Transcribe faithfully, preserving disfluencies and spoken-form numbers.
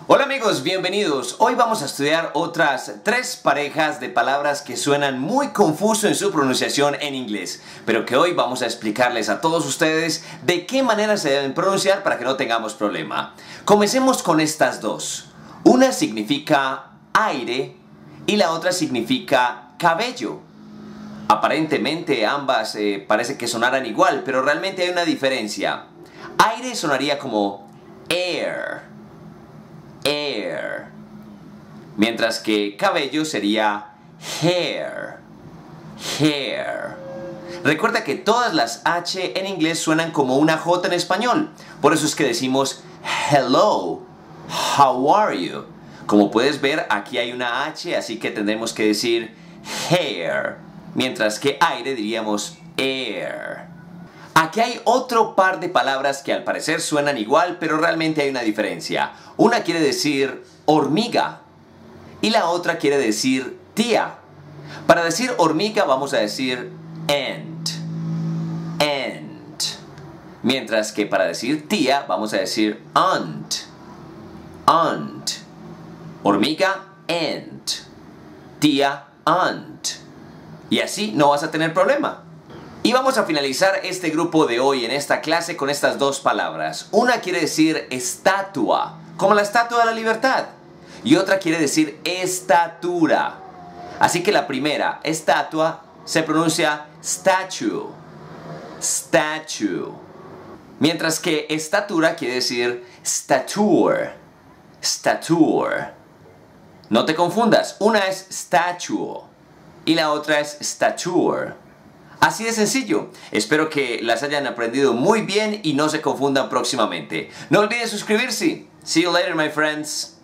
Hola amigos, bienvenidos. Hoy vamos a estudiar otras tres parejas de palabras que suenan muy confuso en su pronunciación en inglés, pero que hoy vamos a explicarles a todos ustedes de qué manera se deben pronunciar para que no tengamos problema. Comencemos con estas dos. Una significa aire y la otra significa cabello. Aparentemente ambas eh, parece que sonaran igual, pero realmente hay una diferencia. Aire sonaría como air. Air, mientras que cabello sería hair, hair. Recuerda que todas las H en inglés suenan como una J en español, por eso es que decimos hello, how are you. Como puedes ver, aquí hay una H, así que tendremos que decir hair, mientras que aire diríamos air. Aquí hay otro par de palabras que al parecer suenan igual, pero realmente hay una diferencia. Una quiere decir hormiga y la otra quiere decir tía. Para decir hormiga vamos a decir ant, ant. Mientras que para decir tía vamos a decir aunt, aunt. Hormiga, ant. Tía, aunt. Y así no vas a tener problema. Y vamos a finalizar este grupo de hoy en esta clase con estas dos palabras. Una quiere decir estatua, como la Estatua de la Libertad. Y otra quiere decir estatura. Así que la primera, estatua, se pronuncia statue, statue. Mientras que estatura quiere decir stature, stature. No te confundas, una es statue y la otra es stature. Así de sencillo. Espero que las hayan aprendido muy bien y no se confundan próximamente. No olviden suscribirse. See you later, my friends.